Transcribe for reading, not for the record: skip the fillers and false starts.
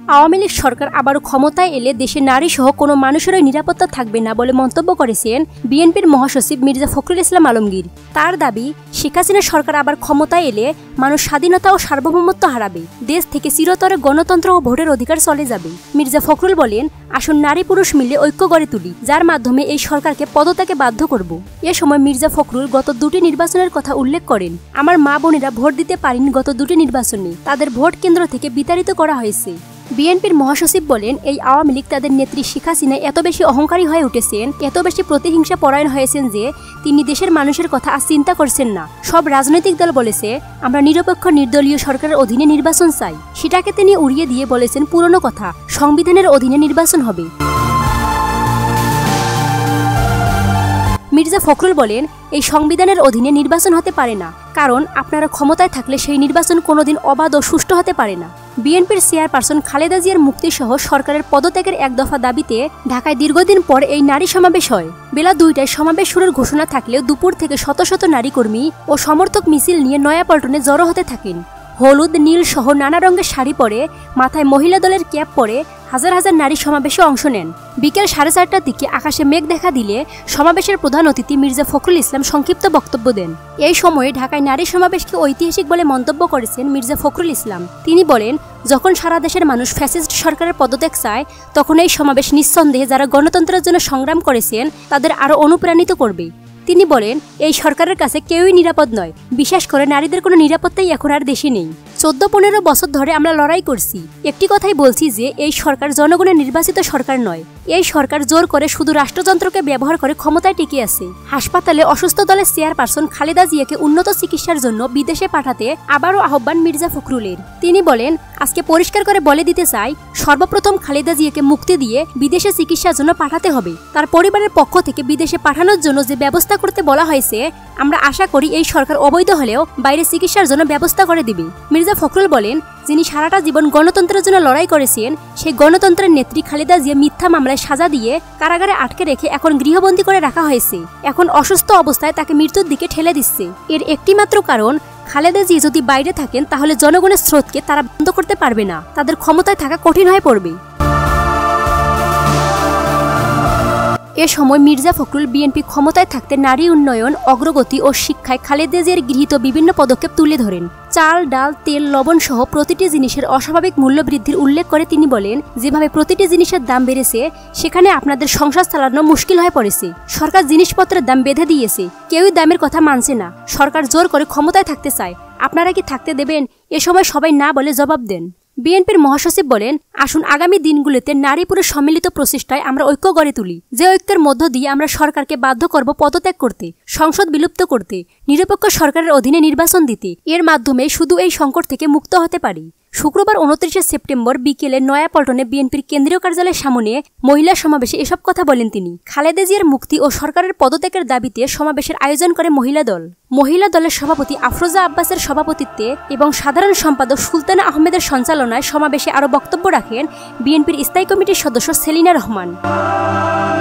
আওয়ামী লীগ সরকার আবারও ক্ষমতায় এলে দেশে নারী সহ কোনো মানুষেরই নিরাপত্তা থাকবে না বলে মন্তব্য করেছেন বিএনপির মহাসচিব মির্জা ফখরুল ইসলাম আলমগীর। তার দাবি, শেখ হাসিনা সরকার আবার ক্ষমতায় এলে মানুষ স্বাধীনতা ও সার্বভৌমত্ব হারাবে, দেশ থেকে চিরতরে গণতন্ত্র ও ভোটের অধিকার চলে যাবে। মির্জা ফখরুল বলেন, আসুন নারী পুরুষ মিলে ঐক্য গড়ে তুলি, যার মাধ্যমে এই সরকারকে পদত্যাগে বাধ্য করব। এ সময় মির্জা ফখরুল গত দুটি নির্বাচনের কথা উল্লেখ করেন। আমার মা বোনেরা ভোট দিতে পারেনি গত দুটি নির্বাচনে, তাদের ভোট কেন্দ্র থেকে বিতাড়িত করা হয়েছে। বিএনপির মহাসচিব বলেন, এই আওয়ামী লীগ তাদের নেত্রী শেখ হাসিনা এত বেশি অহংকারী হয়ে উঠেছেন, এত বেশি প্রতিহিংসা পরায়ণ হয়েছেন যে তিনি দেশের মানুষের কথা আর চিন্তা করছেন না। সব রাজনৈতিক দল বলেছে, আমরা নিরপেক্ষ নির্দলীয় সরকারের অধীনে নির্বাচন চাই। সেটাকে তিনি উড়িয়ে দিয়ে বলেছেন, পুরনো কথা, সংবিধানের অধীনে নির্বাচন হবে। মির্জা ফখরুল বলেন, এই সংবিধানের অধীনে নির্বাচন হতে পারে না, কারণ আপনারা ক্ষমতায় থাকলে সেই নির্বাচন কোনোদিন অবাধ ও সুষ্ঠু হতে পারে না। বিএনপির চেয়ারপারসন খালেদা জিয়ার মুক্তিসহ সরকারের পদত্যাগের এক দফা দাবিতে ঢাকায় দীর্ঘদিন পর এই নারী সমাবেশ হয়। বেলা 2টায় সমাবেশ শুরুর ঘোষণা থাকলেও দুপুর থেকে শত শত নারী কর্মী ও সমর্থক মিছিল নিয়ে নয়াপল্টনে জড়ো হতে থাকেন। হলুদ, নীল সহ নানা রঙের শাড়ি পরে, মাথায় মহিলা দলের ক্যাপ পরে হাজার হাজার নারী সমাবেশে অংশ নেন। বিকেল 4:30টার দিকে আকাশে মেঘ দেখা দিলে সমাবেশের প্রধান অতিথি মির্জা ফখরুল ইসলাম সংক্ষিপ্ত বক্তব্য দেন। এই সময়ে ঢাকায় নারী সমাবেশকে ঐতিহাসিক বলে মন্তব্য করেছেন মির্জা ফখরুল ইসলাম। তিনি বলেন, যখন সারা দেশের মানুষ ফ্যাসিস্ট সরকারের পদত্যাগ চায়, তখন এই সমাবেশ নিঃসন্দেহে যারা গণতন্ত্রের জন্য সংগ্রাম করেছেন তাদের আরও অনুপ্রাণিত করবে। তিনি বলেন, এই সরকারের কাছে কেউই নিরাপদ নয়, বিশেষ করে নারীদের কোনো নিরাপত্তাই এখন আর দেশে নেই। 14-15 বছর ধরে আমরা লড়াই করছি। একটি কথাই বলছি যে এই সরকার জনগণের নির্বাচিত সরকার নয়। এই সরকার জোর করে শুধু রাষ্ট্রযন্ত্রকে ব্যবহার করে ক্ষমতায় টিকে আছে। হাসপাতালে অসুস্থ দলের চেয়ারপারসন খালেদা জিয়াকে উন্নত চিকিৎসার জন্য বিদেশে পাঠাতে আবারও আহ্বান মির্জা ফখরুলের। তিনি বলেন, আজকে পরিষ্কার করে বলে দিতে চাই, সর্বপ্রথম খালেদা জিয়াকে মুক্তি দিয়ে বিদেশে চিকিৎসার জন্য পাঠাতে হবে। তার পরিবারের পক্ষ থেকে বিদেশে পাঠানোর জন্য যে ব্যবস্থা করতে বলা হয়েছে, আমরা আশা করি এই সরকার অবৈধ হলেও বাইরে চিকিৎসার জন্য ব্যবস্থা করে দিবে। মির্জা ফখরুল বলেন, যিনি সারাটা জীবন গণতন্ত্রের জন্য লড়াই করেছেন, সেই গণতন্ত্রের নেত্রী খালেদা জিয়া মিথ্যা মামলায় সাজা দিয়ে কারাগারে আটকে রেখে এখন গৃহবন্দী করে রাখা হয়েছে। এখন অসুস্থ অবস্থায় তাকে মৃত্যুর দিকে ঠেলে দিচ্ছে। এর একটিমাত্র কারণ, খালেদা জিয়া যদি বাইরে থাকেন তাহলে জনগণের স্রোতকে তারা বন্ধ করতে পারবে না, তাদের ক্ষমতায় থাকা কঠিন হয়ে পড়বে। এ সময় মির্জা ফখরুল বিএনপি ক্ষমতায় থাকতে নারী উন্নয়ন, অগ্রগতি ও শিক্ষায় খালেদা জিয়ার গৃহীত বিভিন্ন পদক্ষেপ তুলে ধরেন। চাল, ডাল, তেল, লবণ সহ প্রতিটি জিনিসের অস্বাভাবিক মূল্য বৃদ্ধির উল্লেখ করে তিনি বলেন, যেভাবে প্রতিটি জিনিসের দাম বেড়েছে, সেখানে আপনাদের সংসার চালানো মুশকিল হয়ে পড়েছে। সরকার জিনিসপত্রের দাম বেঁধে দিয়েছে, কেউই দামের কথা মানছে না। সরকার জোর করে ক্ষমতায় থাকতে চায়, আপনারা কি থাকতে দেবেন? এ সময় সবাই না বলে জবাব দেন। বিএনপির মহাসচিব বলেন, আসুন আগামী দিনগুলোতে নারী পুরুষ সম্মিলিত প্রচেষ্টায় আমরা ঐক্য গড়ে তুলি, যে ঐক্যের মধ্য দিয়ে আমরা সরকারকে বাধ্য করব পদত্যাগ করতে, সংসদ বিলুপ্ত করতে, নিরপেক্ষ সরকারের অধীনে নির্বাচন দিতে। এর মাধ্যমে শুধু এই সংকট থেকে মুক্ত হতে পারি। শুক্রবার 29 সেপ্টেম্বর বিকেলে নয়াপল্টনে বিএনপির কেন্দ্রীয় কার্যালয়ের সামনে মহিলা সমাবেশে এসব কথা বলেন তিনি। খালেদা জিয়ার মুক্তি ও সরকারের পদত্যাগের দাবিতে সমাবেশের আয়োজন করে মহিলা দল। মহিলা দলের সভাপতি আফরোজা আব্বাসের সভাপতিত্বে এবং সাধারণ সম্পাদক সুলতানা আহমেদের সঞ্চালনায় সমাবেশে আরও বক্তব্য রাখেন বিএনপির স্থায়ী কমিটির সদস্য সেলিনা রহমান।